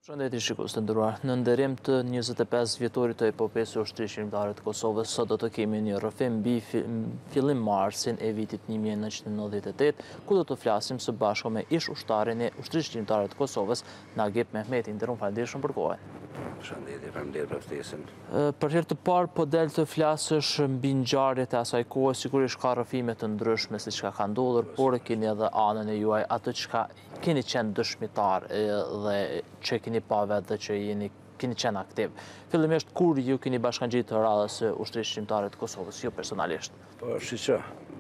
Shëndeti shikues të nderuar, në nderim të 25 vjetorit të epopesë së ushtrisë shqiptare të Kosovës, sot do të kemi një rrëfim mbi fillim marsin e vitit 1998, ku do të flasim së bashku me ish ushtarin e ushtrisë shqiptare të Kosovës, Nagip Mehmeti. Nderuar, faleminderit për kohën. Shëndetje, faleminderit për ftesën. Për herë të parë po del të flasësh mbi ngjarjet e asaj kohe, sigurisht ka rrëfime të ndryshme si çka ka ndodhur, por keni edhe anën e juaj, atë çka keni qenë dëshmitar dhe që keni pa vetë dhe që keni qenë aktiv. Fillimisht, kur ju keni bashkangjitur radhës së ushtrisë shqiptare të Kosovës, ju personalisht? Po, shiqë,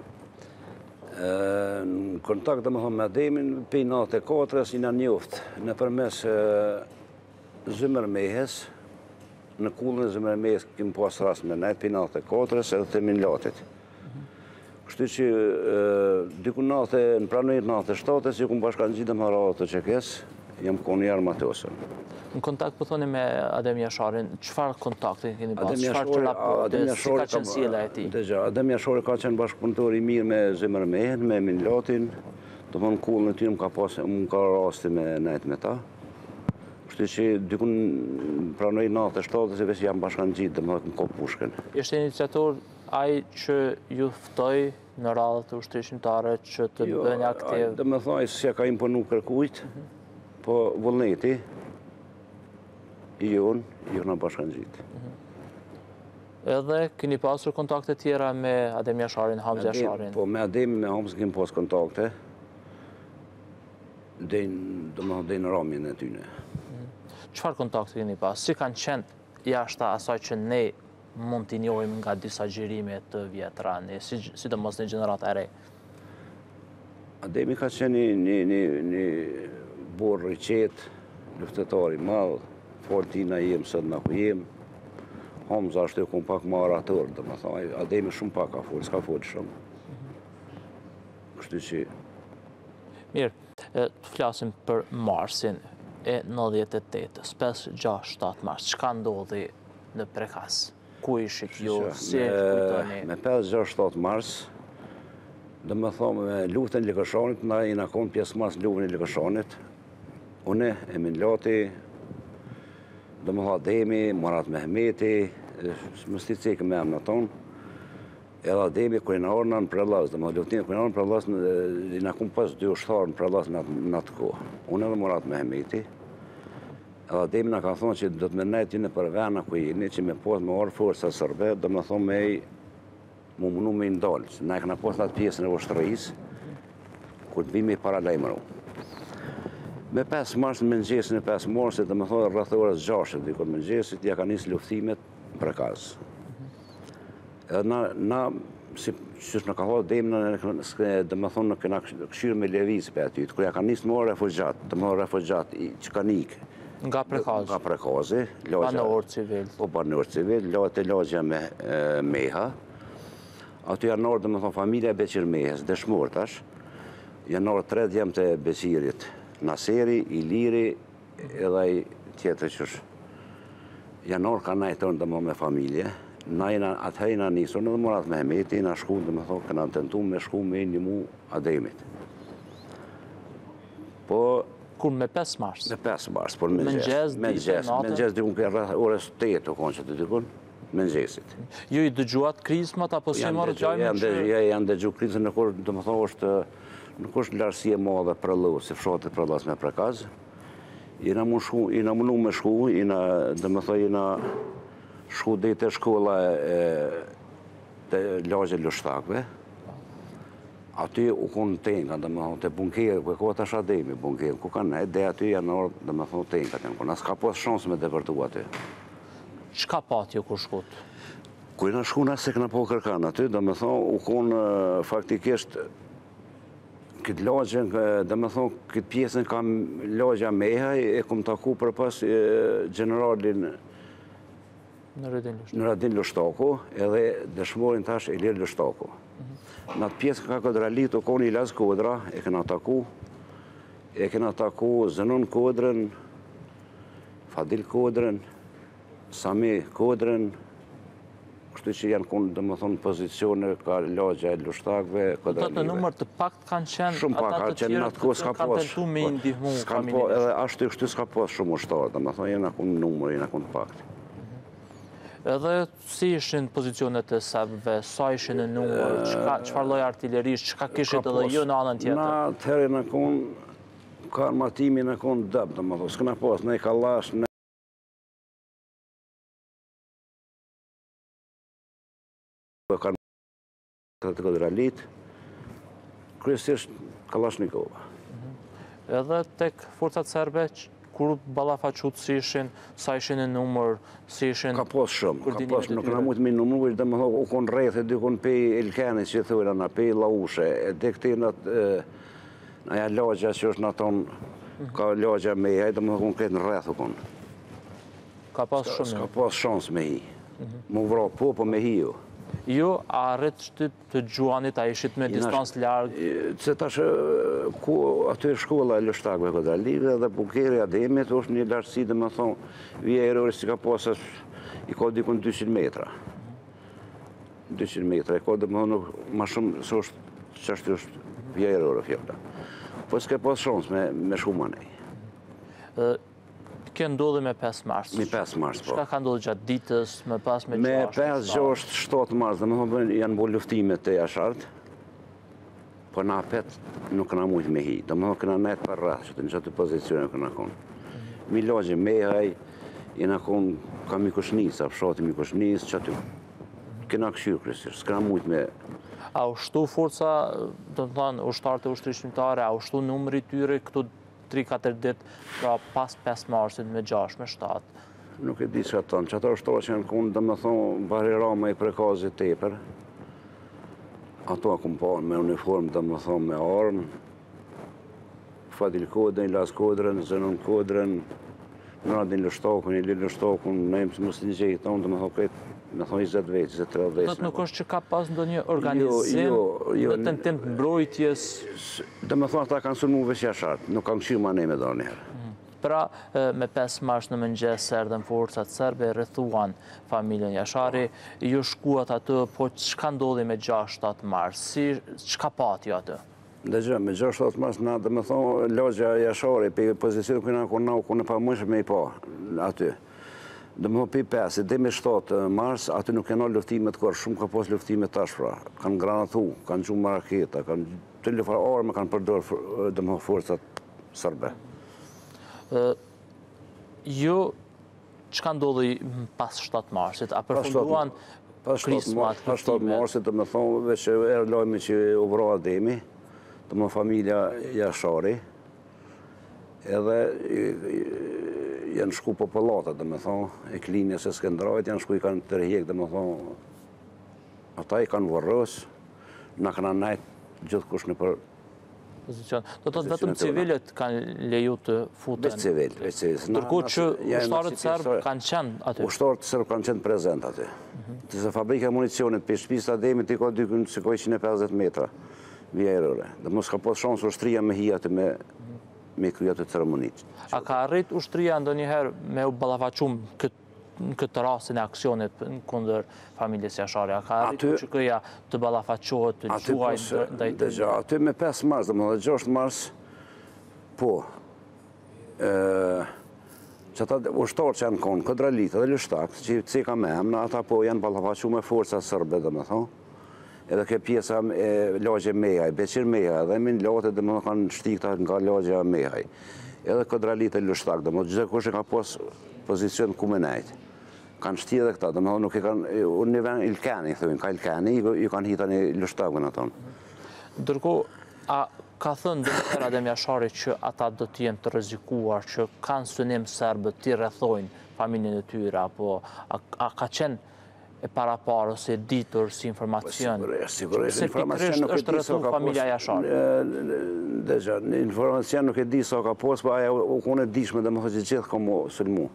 në kontakt domethënë me Ademin, pej 94-s jina njoft nëpërmes Zymërmehes, në kullën e Zymërmehes kemi pas rast me nejt pej 94-s edhe të Minlatit. Kështu që diku në pranojit 97-s ju kum bashkangjitur me radhë të qekes, jam konë i armatosën. Në kontakt po thoni me Adem Jasharin, çfarë kontakti keni pas? Çfarë raporti, si ka qenë sjellja e tij? Adem Jashari ka qenë bashkëpunëtor i mirë me Zymërmehen, me Minlatin, domthonë kullën e tyre më ka rasti me nejt me ta. Kështu që diku pranoj 97-s e veç jam bashkangjitur domethënë në Kopushkën. Ishte iniciator ai që ju ftoi në radhë të ushtrisë shqiptare që të bëni aktiv? Domethënë ai s'ja ka imponu kërkujt, po vullneti i jonë na bashkangjit. Edhe keni pasur kontakte tjera me Adem Jasharin, Hamza Jasharin? Po me Adem, me Hamza kemi pas kontakte, domethënë në ramjen e tyne. Çfarë kontakte keni pas? Si kanë qenë jashta asaj që ne mund t'i njohim nga disa xhirime të vjetra, sidomos në gjenerata e re? Ademi ka qenë një burr i qetë, luftëtar i madh, fortina jem sot na ku jem. Hamza është e pak më orator, domethënë Ademi shumë pak ka folë, s'ka folë shumë. Kështu që mirë, të flasim për marsin e 98-s, 5-6-7 mars. Çka ndodhi në Prekas? Ku ishit ju? Si e kujtoni? Me 5-6-7 mars, domethënë me luftën e Likëshanit, na jena konë pjesëmarrës në luftën e Likëshanit. Unë e Minlati, domethënë Ademi, Murat Mehmeti, mos ti cekë me emrin tonë. Edhe Ademi kur na orna në Prellas, domethënë luftimin kur na orna në Prellas, na kom pas dy ushtarë në Prellas në atë kohë. Unë edhe Murat Mehmeti. Edhe Ademi na ka thonë që do të më nejt në për vena ku jeni, që me pas me orë forca serbe, domethënë me mu munu me ndalë, që na e këna pas atë pjesën e ushtrisë, kur të vimi para lajmëru. Me 5 mars në mëngjesin e 5 marsit, domethënë rreth orës 6 dikur mëngjesit, ja ka nisë luftimet në Prekaz. Edhe na si që në ka thonë Ademi, domethënë në kena këshirë me lëviz për aty, kur ja ka nisë më refugjat, domethënë refugjat që kanë ikë. Nga Prekazi? Nga Prekazi. Banor civil? Po, banor civil, lagja me Meha. Aty janë orë, domethënë, familja e Beqir-Mehes, dëshmor tash. Janë orë 3 djemë të Beqirit, Naseri, Iliri, edhe ai tjetër qësh. Janë orë ka najtonë domethënë me familje. Atëherë jena nisur në Murat Mehmeti, na shku, domethënë, këna tentu me shku me një mu Ademit. Po, kur me 5 mars? Me 5 mars, por mëngjes, dikun ke rreth orës 8 o konë që të dikun, mëngjesit. Ju i dëgjuat krizmat apo si marrë gjajme që? Janë dëgju krizën në kur, domethënë, nuk është larësi e madhe Prellau, se fshatet Prellas me Prekaz. Jena mundu me shku, domethënë, jena shku dhe të shkolla të lagje lështakve. Aty u konë tenka, domethënë, të bunkerë, ku e kohë tash Ademi bunkerë, ku kanë nejtë, dhe aty janë orë, domethënë, tenkat janë konë. As ka pas shansë me dëvërtu aty. Çka pati ju kur shkut? Ku jena shku nëse këna po kërkan aty, domethënë, u konë faktikisht këtë lagjen, domethënë, këtë pjesën kam lagja Mehaj, e kom taku për pas generalin Nuradin Lushtaku, edhe dëshmorin tash Ilir Lushtaku. Në atë pjesë ka Kodralit, u konë Ilaz Kodra, e kena taku Zënon Kodrën, Fadil Kodrën, Sami Kodrën, kështu që janë konë, dhe më thonë, pozicione, ka lagja e lushtakve, Në numër të pak kanë qenë shumë pak, ata ka të qenë tjerë në atë kohë s'ka kanë pas. tentu me i ndihmu familjen. Edhe ashtu kështu s'ka pas shumë ushtarë, dhe më thonë, jena konë numër, jena konë pak. Edhe si ishin pozicionet e serbëve, sa ishin në numër, çfarë lloj artillerisht, çka kishit edhe ju në anën tjetër? Na atëherë në konë, ka armatimi në konë dëbë, dhe më thonë, s'këna pas, ne kallash, ne kanë të kodralit, kryesisht Kalashnikova. Edhe tek forcat serbe, kur ballafaqut si ishin, sa ishin në numër, si ishin... Ka pas shumë, nuk në mujtë me numër, dhe më thonë, u konë rreth e dy konë pej Elkenit që thujra na, pej Laushe, e dhe këti në aja lagja që është në tonë, ka lagja me i, dhe më thonë këtë në rreth u konë. Ka pas shumë. Ska pas shans me hi. Mu vra po me hi ju. Ju, a rrët shtyp të Gjuanit, a ishit me distancë largë? Se tash, aty e shkolla e lështakve Kodralive dhe Bukeri Ademit është një lartësi dhe më thonë, vija erori si ka pasë, i ka dikun 200 metra. 200 metra, i ka dhe më thonë, ma shumë, së është, që është vija erori fjalla. Po s'ke pas shans me shkumanej. Kjo ndodhi me 5 mars. Me 5 mars, po. Shka ka ndodhi gjatë ditës, me pas me 6? Me 5, 6, 7 mars, dhe më thonë, janë bo luftimet të jashartë, po na apet nuk këna mujtë me hi. Dhe më thonë, këna netë për rrath, që të në qëtë pozicione këna konë. Mi lagje mehaj, jena konë, ka Mikushnis, a fshati Mikushnis, që aty këna këshyrë kërësirë, s'këna mujtë me... A ushtu forca, do të thonë, ushtarët e ushtrishtrimtare, a ushtu numri tyre këtu 3-4 ditë, pra pas 5 marsit me 6, me 7. Nuk e di që atë që ata ushtarë që janë konë, dhe me thonë, bari rama i prekazit teper, ato akëm pa me uniform, dhe me thonë, me armë, Fadil Kodren, Las Kodren, Zenon Kodren, Mradin Lështakun, Ili Lështakun, në imë që mësë një gjejtë tonë, dhe me thonë këtë, me thonë 20 vetë, 20-30 vetë. Tëtë nuk është që ka pas ndo një organizim në tentim të mbrojtjes? Dhe me thonë ata kanë sulmu veç jashartë, nuk kanë këshirë ma ne me dorë njëherë. Pra, me 5 mars në mëngjes erdhen forcat serbe, rrethuan familjen Jashari, ju shkuat atë, po çka ndodhi me 6-7 mars? Çka pati atë? Dhe gjë, me 6-7 mars, na dhe me thonë, lagja Jashari, pe pozicionë këna kënë pa mëshë me i pa aty. Dhe më thonë, pe 5, dhe me 7 mars, aty nuk kena luftimet kërë, shumë ka pas luftimet tashpra, kanë granatu, kanë gjumë raketa, kanë të lufar arme, kanë përdorë, dhe më thonë, forcat serbe. Ju, që ka ndodhi pas 7 marsit? A përfunduan krismat, pas 7 marsit, dhe me thonë, veç e lojme që u vra Ademi, dhe më familja Jashari, edhe janë shku po pëllatët, dhe me thonë, e klinjes e Skendrajt, janë shku i kanë tërhjek, dhe me thonë, ata i kanë vërës, na kanë najtë gjithë kush në për pozicion. Do të vetëm civilet kanë leju të futen? Veç civil. Ndërku që ushtarët serbë kanë qenë aty? Ushtarët serbë kanë qenë prezent aty. Tëse fabrika municionit për shpis të Ademit i ka dykën që ka 150 metra vija erore. Dhe mos ka pas shansë ushtria me hi aty me krya të ceremonit. A ka arrit ushtria ndonjëherë me u ballafaqum në këtë rastin e aksionit në kundër familjes Jashari? A ka arritur që këja të ballafaqohet, të gjuaj ndaj të? Aty me 5 mars, dhe më dhe 6 mars, po, që ata ushtarë që janë konë, Kodralit dhe Lështak, që cika me emna, ata po janë ballafaqu me forca sërbe, dhe me thonë, edhe ke pjesa lagje Mehaj, Beqir Mehaj, dhe min lote dhe më kanë shtikta nga lagja Mehaj. Edhe Kodralit dhe Lështak, dhe më gjithë kush e ka pos pozicion ku me nejtë. Kanë shti edhe këta, dhe më nuk e kanë, unë një ven Ilkeni, thëvin, ka Ilkeni, ju kanë hita një Lështakën atonë. Ndërko, a ka thënë dhe të Adem Jashari që ata do t'jenë të rrezikuar, që kanë synim serbët t'i rrethojnë familjen e tyre, apo a ka qenë e paraparë ose ditur si informacion? Sigurisht, se pikërisht është rrethu familja Jashari. Deja, informacion nuk e di sa ka pos, po aja u kone dishme dhe më thë që gjithë ka mu sulmu.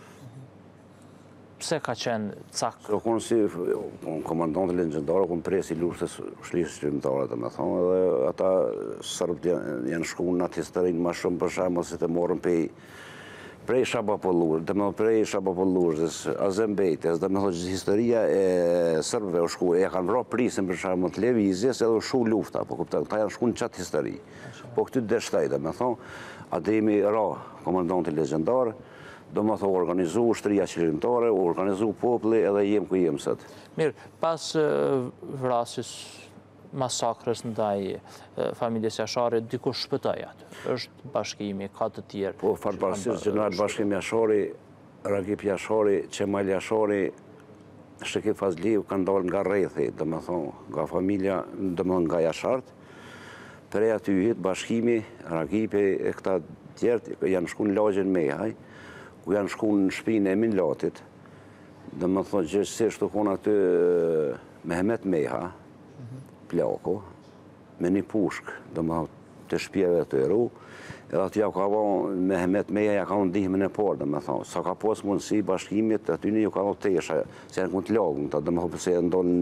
Pse ka qenë cak? Ka konë si komandantë legendarë, konë presi luftës ushtrishtrimtare, dhe me thonë, dhe ata sërbët janë shku në atë historinë ma shumë për shemë, ose të morën prej Shabapollurzës, dhe më prej Shabapollurzës, Azembejtës, dhe më thonë historia e sërbëve u shku, e kanë vrarë prisën për shkak të lëvizjes edhe u shku lufta, po kupton, ta janë shku në çat histori. Po këty deshtaj, dhe më thonë, Ademi ra, komandanti legjendar, do më thonë organizu ushtria qëllimtare, organizu populli edhe jem ku jem sot. Mirë, pas vrasjes masakrës ndaj familjes Jashari, dikush shpëtoi atë. Është bashkimi, ka të tjerë. Po, fatbarësisht Gjeneral Bashkim Jashari, Ragip Jashari, Qemal Jashari, Shekif Fazliu kanë dalë nga rrethi, dhe më thonë, nga familja, dhe më thonë nga Jashartë. Prej aty hit bashkimi, Ragipi e këta tjertë janë shku në lagjen Mehaj, ku janë shku në shpinë e Emin Latit, dhe më thonë gjithësisht u konë aty Mehmet Meha, plako, me një pushk, dhe më të shpjeve të eru, edhe aty ja ka vonë Mehmet Meja, ja ka vonë ndihmën e parë, dhe më thonë, sa ka pas mundësi bashkimit, aty një ju ka vonë tesha, se janë kënë të lagën, dhe më thonë pëse e ndonë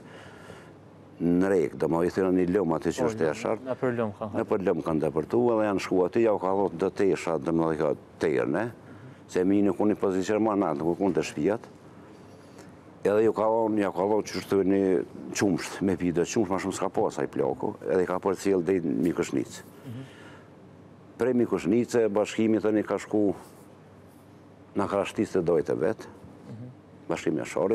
në rejkë, dhe më i thyrën një lëmë aty që është e shartë. Në për lëmë kanë. Në për lëmë kanë dëpërtu, edhe janë shku aty, ja ka vonë dhe tesha, dhe më thonë tërë, se mi në kënë një pozicion ma natë, në kënë të shpijat. Edhe ju ka vonë që është një qumsht, me pide qumsht, ma shumë s'ka pasaj plako, edhe ka për cilë dhe Mikushnicë. Prej Mikushnice, bashkimi të një ka shku në krashtis të dojtë e vetë, bashkimi Jashari,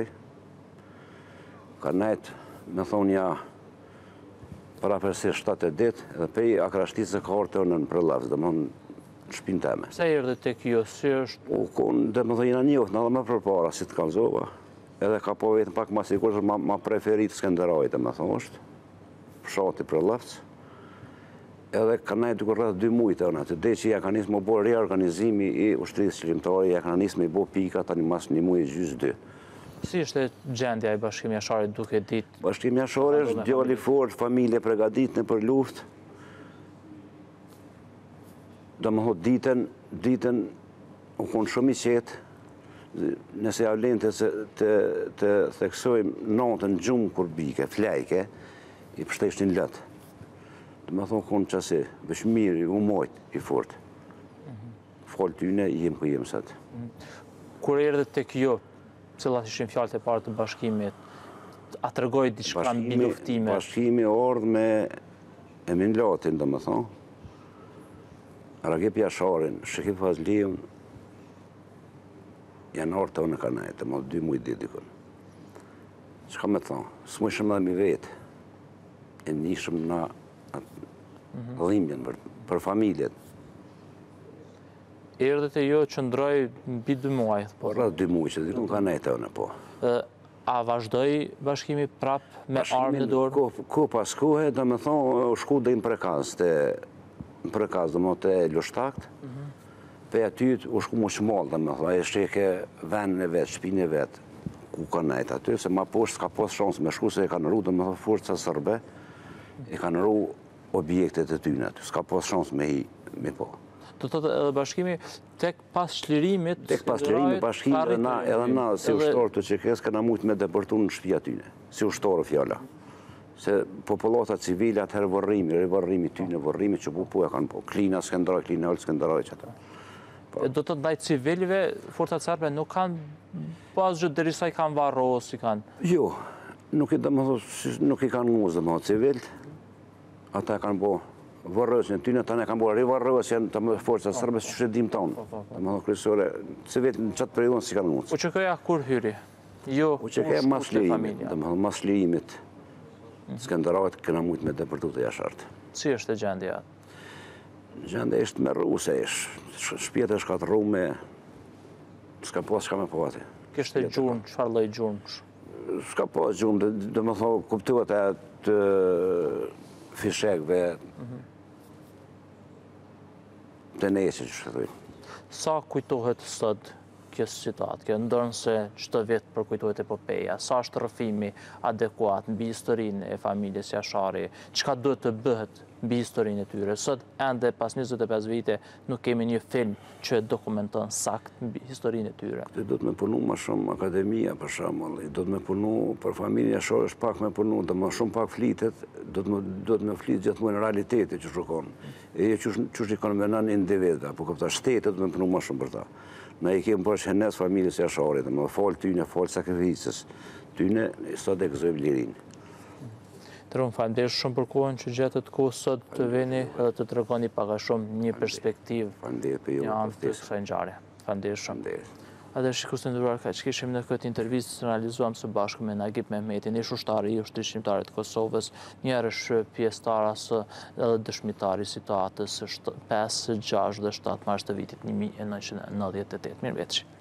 ka najtë, me thonë ja, para përsi 7 ditë, edhe pej a krashtis e ka orë të në përlavës, dhe më në shpinë teme. Se erdhe të kjo, si është? U konë, dhe më thonë jena njohë, në dhe më përpara, si të kalzova. Edhe ka po vetëm pak ma sikur, ma preferit Skenderajt, me thonë është, fshati për laftë. Edhe ka najtë duke rrëth 2 mujtë, të dhe që ja ka njësë më bo reorganizimi i ushtrisë qëllimtare, ja ka njësë me i bo pika, tani mas 1 mujë gjysë 2. Si ishte gjendja i Bashkimi Jasharit duke ditë? Bashkimi Jashari është djali fort, familje pregadit në për luft. Do më thot ditën u konë shumë i qetë, nëse ja vlen të theksojmë natën gjumë kur bike, flajke, i pështeshtin lëtë. Dhe më thonë konë qasi, vesh mirë, u mojtë, i fort. Folë tyne, jem ku jem sëtë. Kur erdhe të kjo, cilat ishin fjalët e parë të bashkimit, a të regoj diçka mbi luftime? Bashkimi ordhë me Emin Latin, dhe më thonë, Ragip Jasharin, Shekif Fazliun, janë orë të unë ka najtë, më 2 mujtë ditë dikën. Që ka me thonë, së më ishëm dhe mi vetë, e njëshëm në dhimbjen për familjet. Erdhe të jo që ndroj mbi 2 muaj? Po, rrëth 2 mujtë që dikën ka najtë unë, po. A vazhdoj bashkimi prap me armë në dorë? Ku pas kuhe, dhe me thonë, shku dhe në prekaz, dhe më të lushtakt, pe aty u shku mu shmollë, dhe me thonë, e sheke venën e vetë, shpinë e vetë, ku ka najtë aty, se ma poshtë s'ka pas shansë me shku, se e kanë ru, dhe me thonë, forca sërbe, e kanë ru objektet e tyne aty, s'ka pas shansë me po. Do të edhe bashkimi, tek pas qlirimit... Tek pas qlirimit bashkimi edhe na, si ushtorë të qekes, këna mujtë me depërtu në shpia tyne, si ushtorë fjalla. Se populata civile atëherë varrimi tyne, varrimi që po e kanë po, klina Skenderaj, klina Ollë Skenderaj që ata. Do të ndaj civilive, forcat serbe nuk kanë pas gjë derisa i kanë varros, i kanë... Jo, nuk i kanë nguzë, dhe më civilt, ata kanë po varrosjen tyne, ta ne kanë po rivarrosjen të më forcat serbe që shedim tonë. Dhe më kryesore, civilt në qatë periudhën si kanë nguzë. U që këja kur hyri? Jo, u që këja mas lirimit, dhe më mas lirimit, Skenderajt këna mujtë me depërtu të Jashartë. Si është e gjendja? Gjendja ishtë me rru, se shpjetë është ka të rru me... Ska pas që ka me po ati. Kështë e gjurën, qëfar lej gjurën? Ska pas gjurën, dhe më thonë, kuptuat e të fishekve të nesë që shkëtoj. Sa kujtohet sot kjo situatë? Kjo ndonë se çdo vit përkujtohet epopeja. Sa është rrëfimi adekuat mbi historinë e familjes Jashari? Çka duhet të bëhet mbi historinë e tyre? Sot ende pas 25 vite nuk kemi një film që dokumenton sakt mbi historinë e tyre. Do të me punu ma shumë akademia, për shembull, do të me punu për familjen Jashari, është pak me punu, do më shumë pak flitet, do të me flit gjithmonë në realitetin që shkon. E që i kanë menan individë, po këpta shtetet do të me punu ma shumë për ta. Na i kemë për shënes familjes Jashari, dhe më falë tyne, falë sakrificës, tyne sot e gëzojmë lirinë. Tërun, falenderoj shumë për kohën që gjetët kohë sot të vini edhe të tregoni pak a shumë një perspektivë një anë të kësaj ngjarje. Falenderoj shumë. Edhe shikues të nderuar, kaq kishim në këtë intervistë që realizuam së bashku me Nagib Mehmetin, ish ushtari i ushtrisë të Kosovës, një herë pjesëtar edhe dëshmitari i situatës 5, 6 dhe 7 mars të vitit 1998. Mirëmbëjtje.